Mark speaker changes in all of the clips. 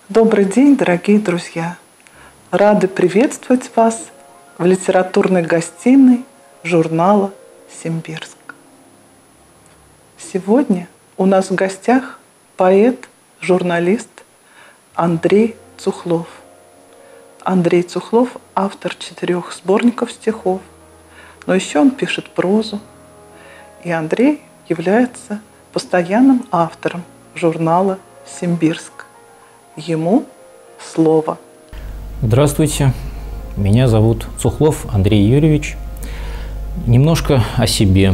Speaker 1: Добрый день, дорогие друзья! Рады приветствовать вас в литературной гостиной журнала «Симбирск». Сегодня у нас в гостях поэт, журналист Андрей Цухлов. Андрей Цухлов – автор 4 сборников стихов, но еще он пишет прозу. И Андрей является постоянным автором журнала «Симбирск». Ему слово.
Speaker 2: Здравствуйте, меня зовут Цухлов Андрей Юрьевич. Немножко о себе.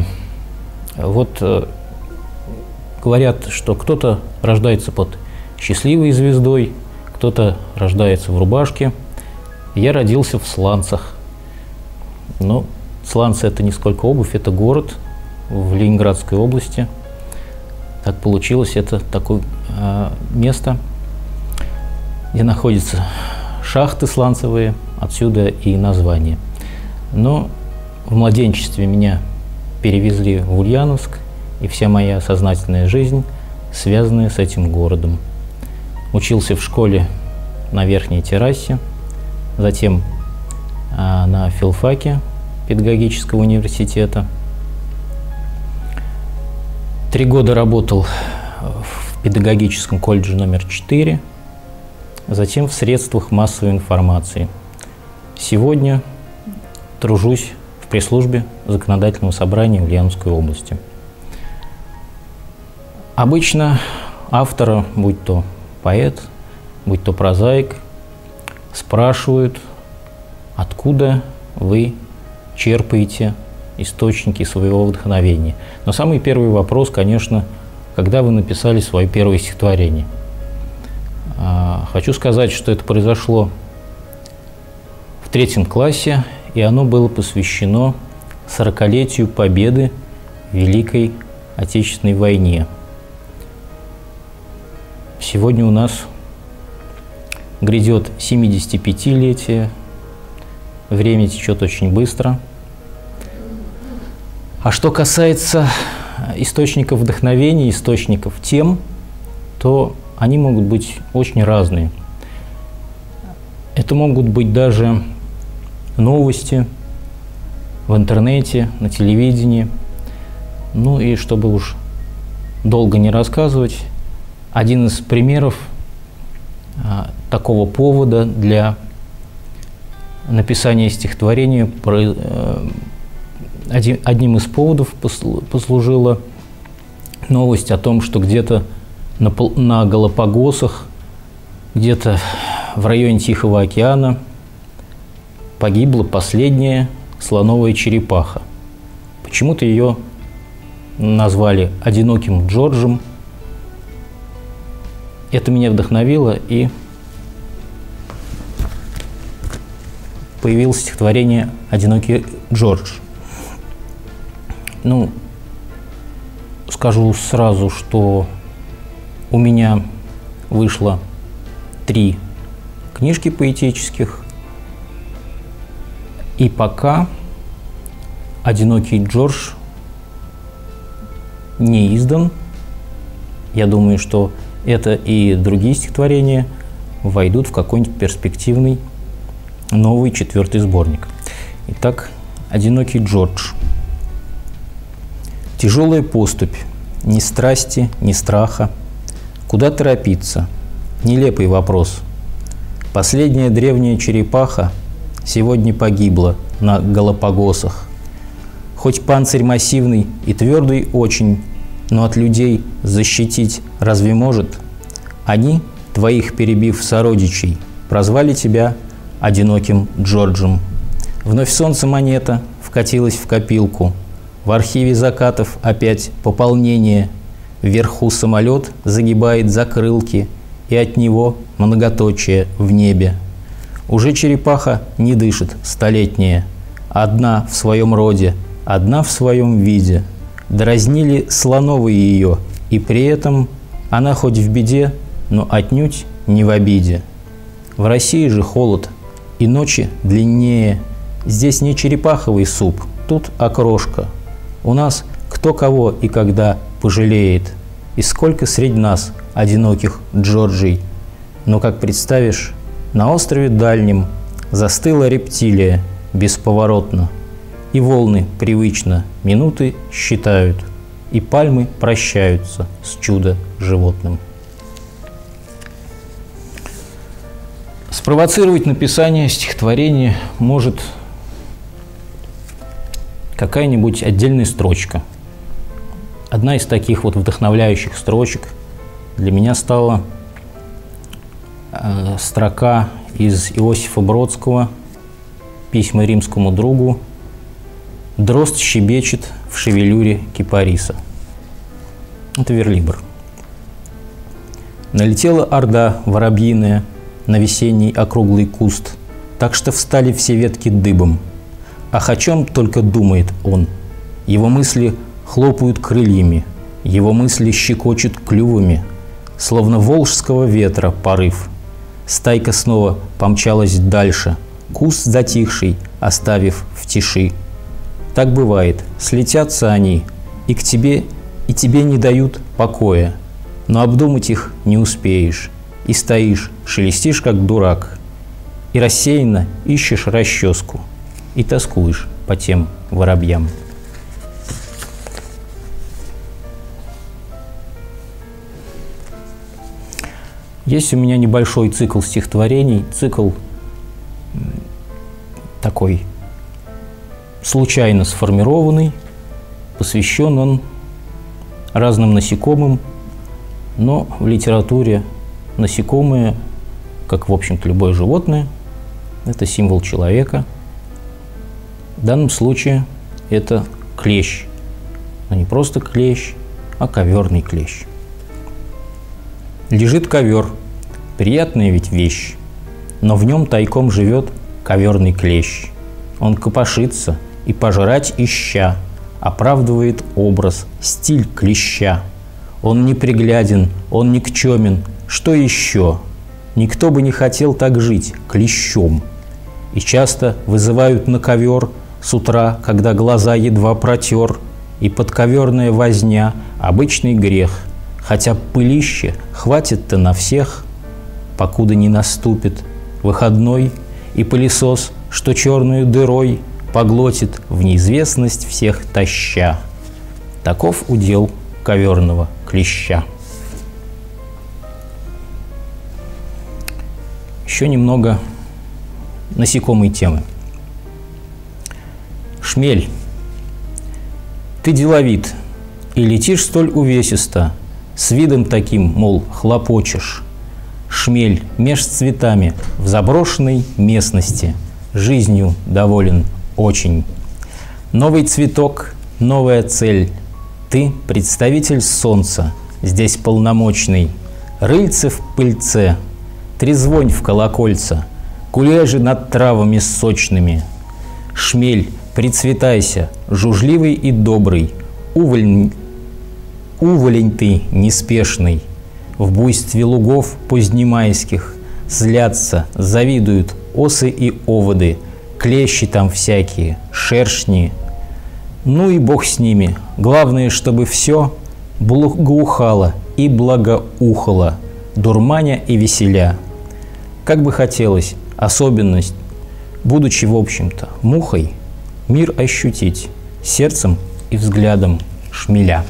Speaker 2: Говорят, что кто-то рождается под счастливой звездой, кто-то рождается в рубашке. Я родился в Сланцах. Но Сланцы – это не сколько обувь, это город в Ленинградской области. Так получилось, это такое место, где находятся шахты сланцевые, отсюда и название. Но в младенчестве меня перевезли в Ульяновск, и вся моя сознательная жизнь связана с этим городом. Учился в школе на Верхней террасе, затем на филфаке педагогического университета. 3 года работал в педагогическом колледже номер 4, затем в средствах массовой информации. Сегодня тружусь в пресс-службе Законодательного собрания Ульяновской области. Обычно автора, будь то поэт, будь то прозаик, спрашивают, откуда вы черпаете источники своего вдохновения. Но самый первый вопрос, конечно, когда вы написали свое первое стихотворение. Хочу сказать, что это произошло в 3 классе, и оно было посвящено 40-летию победы в Великой Отечественной войне. Сегодня у нас грядет 75-летие, время течет очень быстро. А что касается источников вдохновения, источников тем, то они могут быть очень разные. Это могут быть даже новости в интернете, на телевидении. Ну и чтобы уж долго не рассказывать, один из примеров такого повода для написания стихотворения, одним из поводов послужила новость о том, что где-то на Галапагосах, где-то в районе Тихого океана погибла последняя слоновая черепаха. Почему-то ее назвали «Одиноким Джорджем». Это меня вдохновило, и появилось стихотворение «Одинокий Джордж». Ну, скажу сразу, что у меня вышло 3 книжки поэтических, и пока «Одинокий Джордж» не издан. Я думаю, что это и другие стихотворения войдут в какой-нибудь перспективный новый 4-й сборник. Итак, «Одинокий Джордж». Тяжелая поступь, ни страсти, ни страха. Куда торопиться? Нелепый вопрос. Последняя древняя черепаха сегодня погибла на Галапагосах. Хоть панцирь массивный и твердый очень, но от людей защитить разве может? Они, твоих перебив сородичей, прозвали тебя «Одиноким Джорджем». Вновь солнце монета вкатилась в копилку. В архиве закатов опять пополнение. Вверху самолет загибает закрылки, и от него многоточие в небе. Уже черепаха не дышит столетняя, одна в своем роде, одна в своем виде. Дразнили слоновые ее, и при этом она хоть в беде, но отнюдь не в обиде. В России же холод, и ночи длиннее. Здесь не черепаховый суп, тут окрошка. У нас кто кого и когда пожалеет, и сколько среди нас одиноких Джорджей. Но, как представишь, на острове дальнем застыла рептилия бесповоротно, и волны привычно минуты считают, и пальмы прощаются с чудо-животным. Спровоцировать написание стихотворения может какая-нибудь отдельная строчка. Одна из таких вот вдохновляющих строчек для меня стала строка из Иосифа Бродского «Письма римскому другу». «Дрозд щебечет в шевелюре кипариса». Это верлибр. Налетела орда воробьиная на весенний округлый куст, так что встали все ветки дыбом. Ах, о чем только думает он. Его мысли хлопают крыльями, его мысли щекочут клювами, словно волжского ветра порыв. Стайка снова помчалась дальше, куст затихший, оставив в тиши. Так бывает, слетятся они, и к тебе, и тебе не дают покоя, но обдумать их не успеешь, и стоишь, шелестишь, как дурак, и рассеянно ищешь расческу, и тоскуешь по тем воробьям. Есть у меня небольшой цикл стихотворений, цикл такой случайно сформированный, посвящен он разным насекомым, но в литературе насекомые, как, в общем-то, любое животное, это символ человека. В данном случае это клещ, но не просто клещ, а коверный клещ. Лежит ковер, приятная ведь вещь, но в нем тайком живет коверный клещ. Он копошится и пожрать ища, оправдывает образ, стиль клеща. Он непригляден, он никчемен, что еще? Никто бы не хотел так жить клещом. И часто вызывают на ковер с утра, когда глаза едва протер, и подковерная возня – обычный грех. Хотя пылище хватит-то на всех, покуда не наступит выходной, и пылесос, что черную дырой поглотит в неизвестность всех таща. Таков удел коверного клеща. Еще немного насекомой темы. Шмель. Ты деловит и летишь столь увесисто, с видом таким, мол, хлопочешь. Шмель меж цветами в заброшенной местности, жизнью доволен очень. Новый цветок, новая цель. Ты представитель солнца, здесь полномочный. Рыльце в пыльце, трезвонь в колокольца, кулежи над травами сочными. Шмель, прицветайся, жужливый и добрый, уволень ты неспешный. В буйстве лугов позднемайских злятся, завидуют осы и оводы, клещи там всякие, шершни. Ну и бог с ними. Главное, чтобы все благоухало и благоухало, дурманя и веселя. Как бы хотелось особенность, будучи, в общем-то, мухой, мир ощутить сердцем и взглядом шмеля.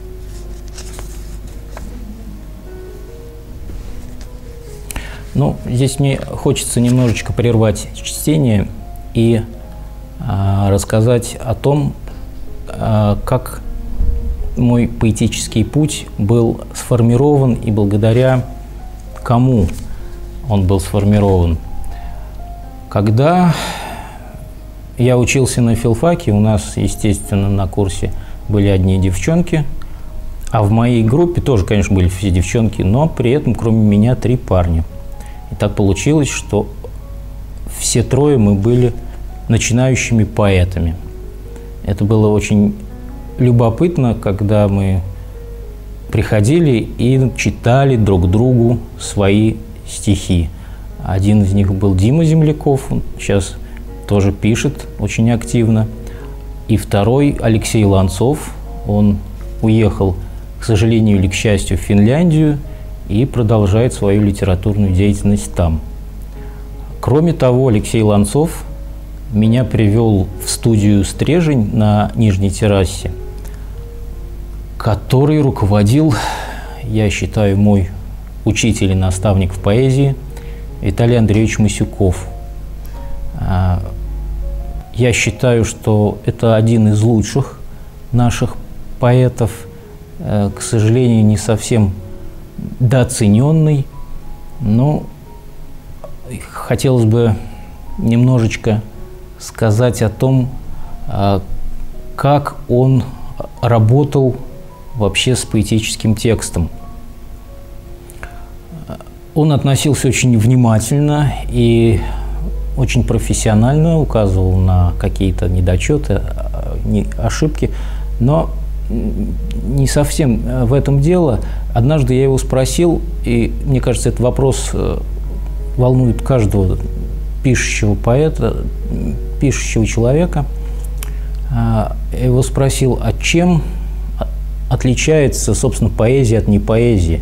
Speaker 2: Ну, здесь мне хочется немножечко прервать чтение и рассказать о том, как мой поэтический путь был сформирован и благодаря кому он был сформирован. Когда я учился на филфаке, у нас, естественно, на курсе были одни девчонки, а в моей группе тоже, конечно, были все девчонки, но при этом, кроме меня, 3 парня. И так получилось, что все 3 мы были начинающими поэтами. Это было очень любопытно, когда мы приходили и читали друг другу свои стихи. Один из них был Дима Земляков, он сейчас тоже пишет очень активно. И второй Алексей Ланцов, он уехал, к сожалению или к счастью, в Финляндию и продолжает свою литературную деятельность там. Кроме того, Алексей Ланцов меня привел в студию «Стрежень» на Нижней террасе, который руководил, я считаю, мой учитель и наставник в поэзии Виталий Андреевич Масюков. Я считаю, что это один из лучших наших поэтов, к сожалению, не совсем дооцененный, но хотелось бы немножечко сказать о том, как он работал вообще с поэтическим текстом. Он относился очень внимательно и очень профессионально, указывал на какие-то недочеты, ошибки, но не совсем в этом дело. Однажды я его спросил, и мне кажется, этот вопрос волнует каждого пишущего поэта, пишущего человека. Я его спросил, а чем отличается, собственно, поэзия от непоэзии?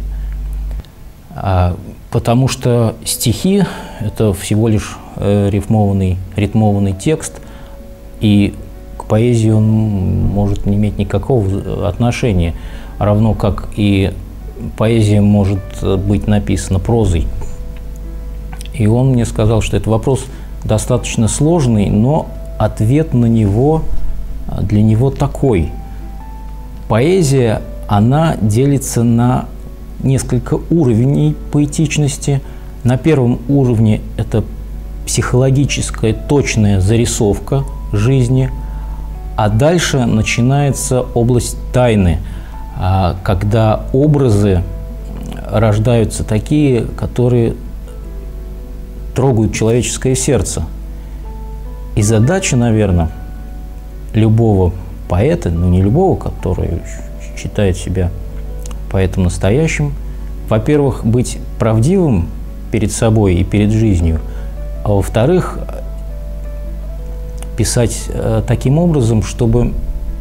Speaker 2: Потому что стихи – это всего лишь рифмованный текст, и к поэзии он может не иметь никакого отношения, равно как и поэзия может быть написана прозой. И он мне сказал, что этот вопрос достаточно сложный, но ответ на него для него такой. Поэзия, она делится на несколько уровней поэтичности. На первом уровне это психологическая точная зарисовка жизни, а дальше начинается область тайны, когда образы рождаются такие, которые трогают человеческое сердце. И задача, наверное, любого поэта, ну не любого, который считает себя поэтом настоящим, во-первых, быть правдивым перед собой и перед жизнью, а во-вторых, писать таким образом, чтобы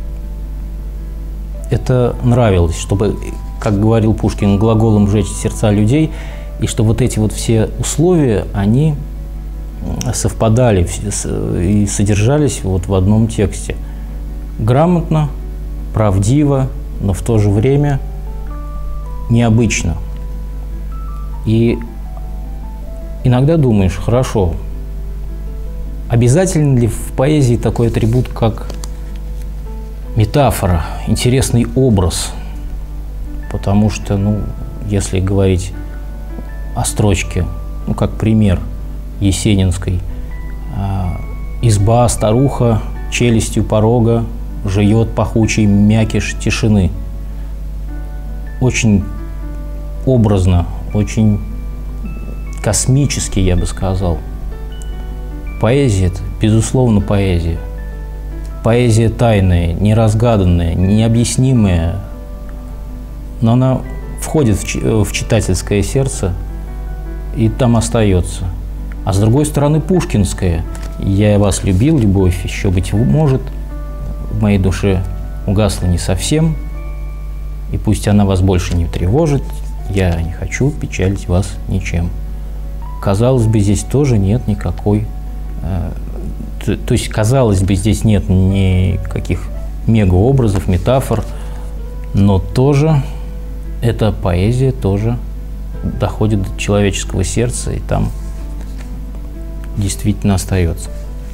Speaker 2: это нравилось, чтобы, как говорил Пушкин, глаголом «жечь сердца людей», и что вот эти вот все условия, они совпадали и содержались вот в одном тексте. Грамотно, правдиво, но в то же время необычно. И иногда думаешь, хорошо, обязательно ли в поэзии такой атрибут, как метафора, интересный образ? Потому что, если говорить о строчке, как пример есенинской, «Изба, старуха, челюстью порога жует пахучий мякиш тишины». Очень образно, очень космически, я бы сказал. Поэзия – это, безусловно, поэзия. Поэзия тайная, неразгаданная, необъяснимая, но она входит в читательское сердце и там остается. А с другой стороны, пушкинская. «Я вас любил, любовь еще быть может, в моей душе угасла не совсем, и пусть она вас больше не тревожит, я не хочу печалить вас ничем». Казалось бы, здесь тоже нет никакой... То есть, казалось бы, здесь нет никаких мегаобразов, метафор, но тоже эта поэзия тоже доходит до человеческого сердца и там действительно остается.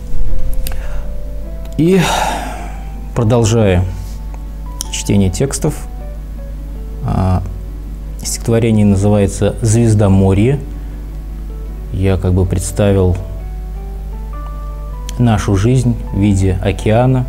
Speaker 2: И продолжая чтение текстов, стихотворение называется «Звездоморье». Я как бы представил нашу жизнь в виде океана,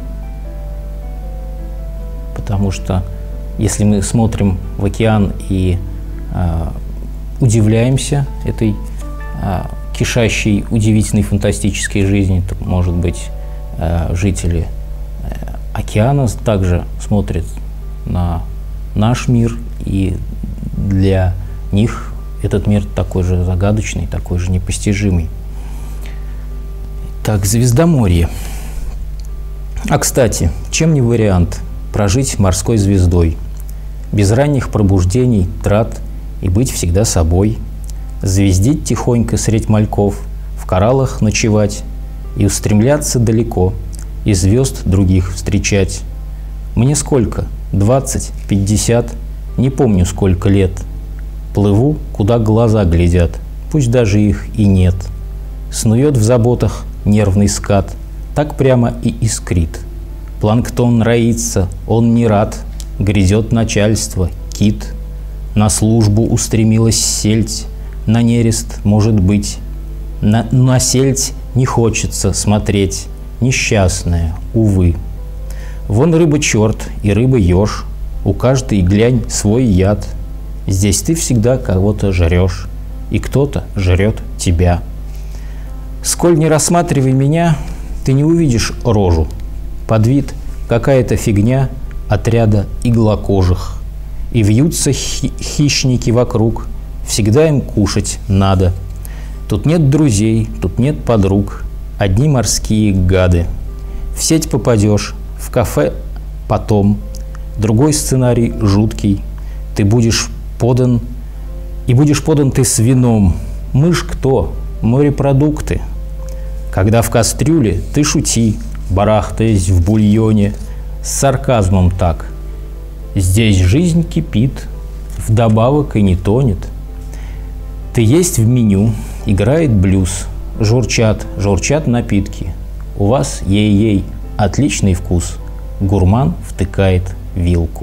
Speaker 2: потому что если мы смотрим в океан и удивляемся этой кишащей, удивительной, фантастической жизни, то, может быть, жители океана также смотрят на наш мир, и для них этот мир такой же загадочный, такой же непостижимый. Так, «Звездоморье». А, кстати, чем не вариант прожить морской звездой, без ранних пробуждений, трат и быть всегда собой, звездить тихонько средь мальков, в кораллах ночевать и устремляться далеко, и звезд других встречать. Мне сколько? 20, 50, не помню сколько лет. Плыву, куда глаза глядят, пусть даже их и нет. Снует в заботах нервный скат, так прямо и искрит. Планктон роится, он не рад, грядет начальство, кит. На службу устремилась сельдь, на нерест, может быть. На сельдь не хочется смотреть, несчастная, увы. Вон рыба-черт и рыба-еж, у каждой, глянь, свой яд. Здесь ты всегда кого-то жрешь, и кто-то жрет тебя. Сколь не рассматривай меня, ты не увидишь рожу. Под вид какая-то фигня отряда иглокожих. И вьются хищники вокруг, всегда им кушать надо. Тут нет друзей, тут нет подруг, одни морские гады. В сеть попадешь, в кафе потом. Другой сценарий жуткий. Ты будешь подан, и будешь подан ты с вином. Мышь кто? Морепродукты. Когда в кастрюле, ты шути, барахтаясь в бульоне, с сарказмом так. Здесь жизнь кипит, вдобавок и не тонет. Ты есть в меню, играет блюз, журчат напитки. У вас ей-ей, отличный вкус. Гурман втыкает вилку.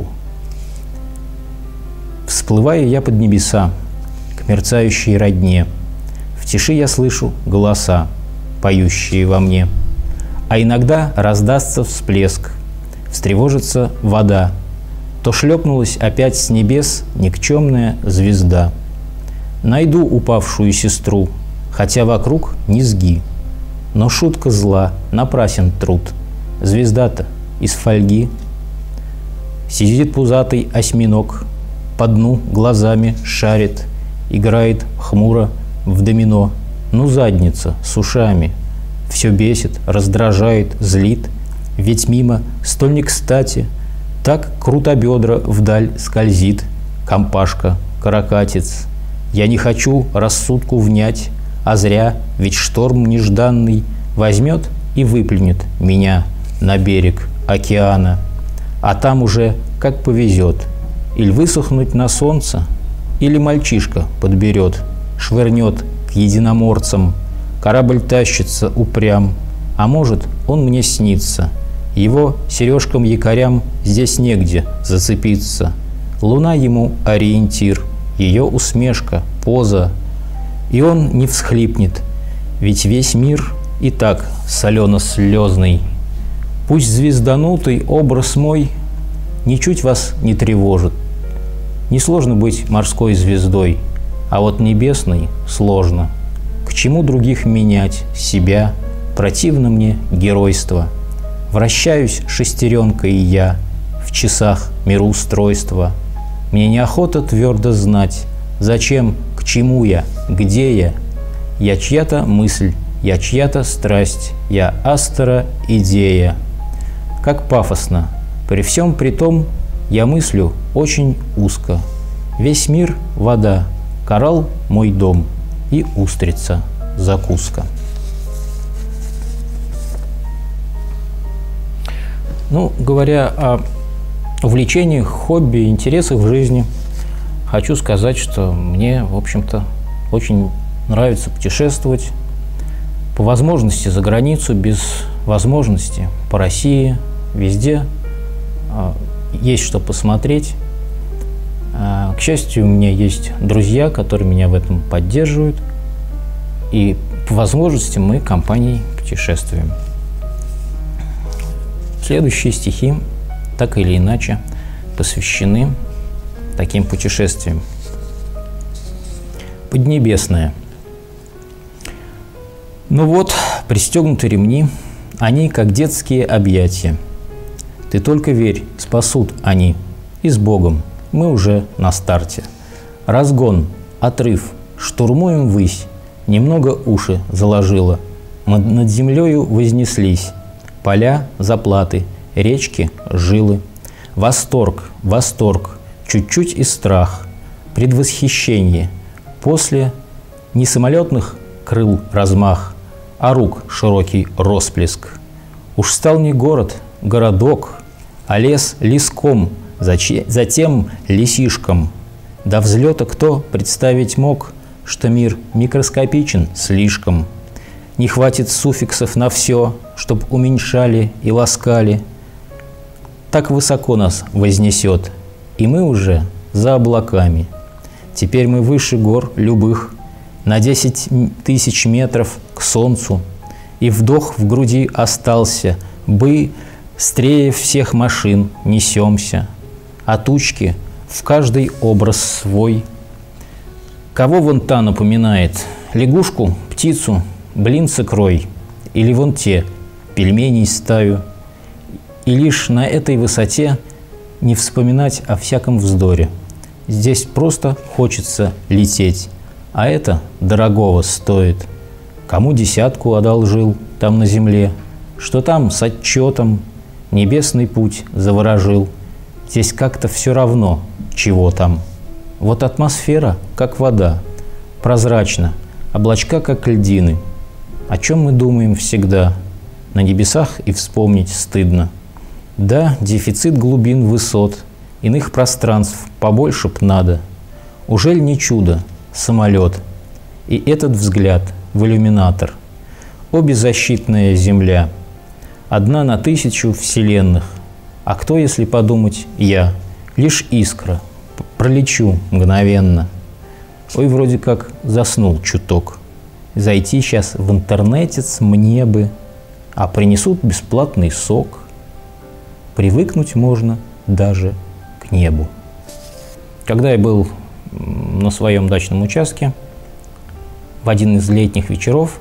Speaker 2: Всплываю я под небеса, к мерцающей родне. В тиши я слышу голоса, поющие во мне. А иногда раздастся всплеск, встревожится вода. То шлепнулась опять с небес никчемная звезда. Найду упавшую сестру, хотя вокруг низги. Но шутка зла, напрасен труд. Звезда-то из фольги. Сидит пузатый осьминог, по дну глазами шарит, играет хмуро в домино. Ну, задница с ушами. Все бесит, раздражает, злит. Ведь мимо столь не кстати. Так круто бедра вдаль скользит. Компашка, каракатиц. Я не хочу рассудку внять, а зря, ведь шторм нежданный возьмет и выплюнет меня на берег океана. А там уже как повезет. Или высохнуть на солнце, или мальчишка подберет, швырнет к единоморцам. Корабль тащится упрям, а может, он мне снится. Его сережкам-якорям здесь негде зацепиться. Луна ему ориентир, ее усмешка, поза. И он не всхлипнет, ведь весь мир и так солено-слезный. Пусть звезданутый образ мой ничуть вас не тревожит. Несложно быть морской звездой, а вот небесной сложно. К чему других менять себя? Противно мне геройство. Вращаюсь шестеренкой я в часах мироустройства. Мне неохота твердо знать, зачем, к чему я, где я. Я чья-то мысль, я чья-то страсть, я астра идея. Как пафосно. При всем при том, я мыслю очень узко. Весь мир – вода, коралл – мой дом и устрица – закуска. Ну, говоря о увлечениях, хобби, интересах в жизни, хочу сказать, что мне, в общем-то, очень нравится путешествовать. По возможности за границу, без возможности по России, везде есть что посмотреть. К счастью, у меня есть друзья, которые меня в этом поддерживают. И по возможности мы компанией путешествуем. Следующие стихи, так или иначе, посвящены таким путешествиям. Поднебесное. Ну вот, пристегнуты ремни, они как детские объятия. Ты только верь, спасут они. И с Богом, мы уже на старте. Разгон, отрыв, штурмуем ввысь. Немного уши заложило. Мы над землею вознеслись. Поля, заплаты, речки, жилы. Восторг, восторг, чуть-чуть и страх. предвосхищение. После не самолетных крыл размах, а рук широкий росплеск. Уж стал не город, городок, а лес леском, затем лесишком. До взлета кто представить мог, что мир микроскопичен слишком. Не хватит суффиксов на все, чтоб уменьшали и ласкали. Так высоко нас вознесет, и мы уже за облаками. Теперь мы выше гор любых, на 10 тысяч метров к солнцу, и вдох в груди остался, быстрее всех машин несемся, а тучки в каждый образ свой. Кого вон та напоминает? Лягушку, птицу, блинца крой, или вон те, пельменей стаю. И лишь на этой высоте не вспоминать о всяком вздоре. Здесь просто хочется лететь, а это дорогого стоит. Кому десятку одолжил там на земле, что там с отчетом небесный путь заворожил. Здесь как-то все равно, чего там. Вот атмосфера, как вода, прозрачна, облачка, как льдины. О чем мы думаем всегда? На небесах и вспомнить стыдно. Да, дефицит глубин высот, иных пространств побольше б надо. Ужель не чудо, самолет, и этот взгляд в иллюминатор. О, беззащитная земля, одна на 1000 вселенных. А кто, если подумать, я, лишь искра, пролечу мгновенно. Ой, вроде как заснул чуток. Зайти сейчас в интернетец мне бы, а принесут бесплатный сок. Привыкнуть можно даже к небу. Когда я был на своем дачном участке, в один из летних вечеров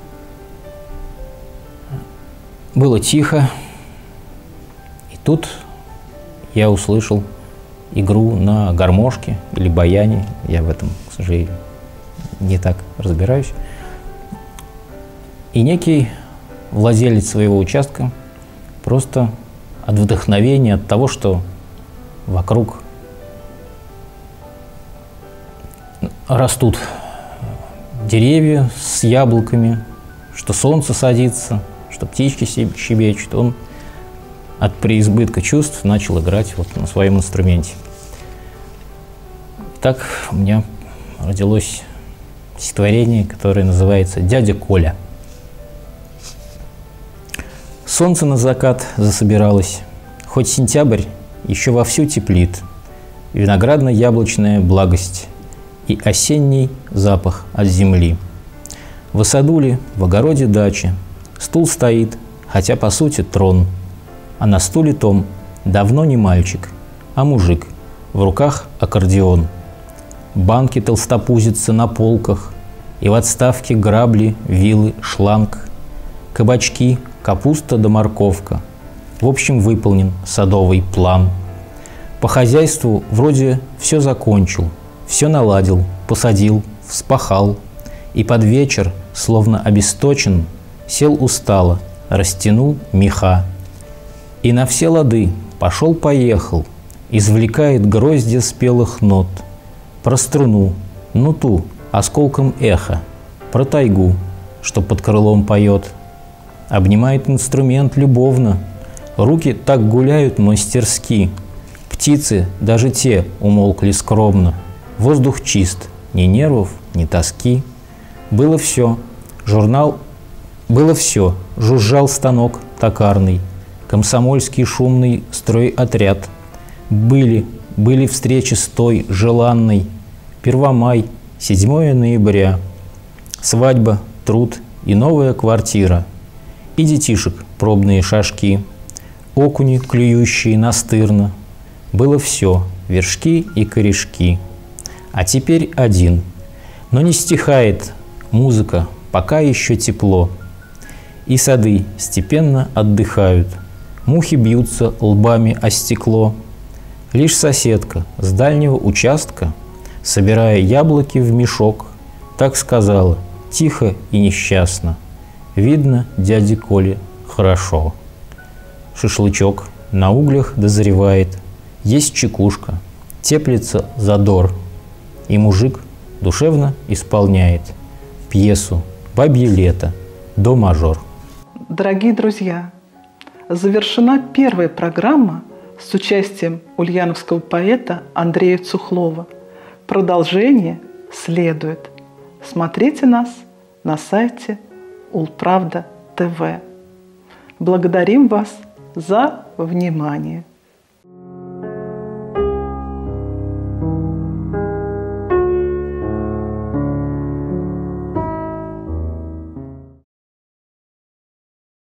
Speaker 2: было тихо, и тут я услышал игру на гармошке или баяне. Я в этом, к сожалению, не так разбираюсь. И некий владелец своего участка просто от вдохновения, от того, что вокруг растут деревья с яблоками, что солнце садится, что птички щебечут, он от преизбытка чувств начал играть вот на своем инструменте. Так у меня родилось стихотворение, которое называется «Дядя Коля». Солнце на закат засобиралось, хоть сентябрь еще вовсю теплит, виноградно-яблочная благость и осенний запах от земли. В саду ли, в огороде дачи, стул стоит, хотя по сути трон, а на стуле том давно не мальчик, а мужик, в руках аккордеон. Банки толстопузятся на полках, и в отставке грабли, вилы, шланг, кабачки, капуста да морковка. В общем, выполнен садовый план. По хозяйству вроде все закончил, все наладил, посадил, вспахал. И под вечер, словно обесточен, сел устало, растянул меха. И на все лады пошел-поехал, извлекает гроздья спелых нот. Про струну, ну ту, осколком эха, про тайгу, что под крылом поет. Обнимает инструмент любовно, руки так гуляют мастерски. Птицы, даже те, умолкли скромно. Воздух чист, ни нервов, ни тоски. Было все, жужжал станок токарный, комсомольский шумный стройотряд. Были встречи с той желанной, Первомай, 7 ноября, свадьба, труд и новая квартира. И детишек пробные шажки, окуни, клюющие настырно. Было все, вершки и корешки. А теперь один. Но не стихает музыка, пока еще тепло. И сады степенно отдыхают, мухи бьются лбами о стекло. Лишь соседка с дальнего участка, собирая яблоки в мешок, так сказала, тихо и несчастно: видно, дяде Коле хорошо. Шашлычок на углях дозревает, есть чекушка, теплится задор. И мужик душевно исполняет пьесу «Бабье лето», до-мажор.
Speaker 1: Дорогие друзья, завершена первая программа с участием ульяновского поэта Андрея Цухлова. Продолжение следует. Смотрите нас на сайте Улправда ТВ. Благодарим вас за внимание.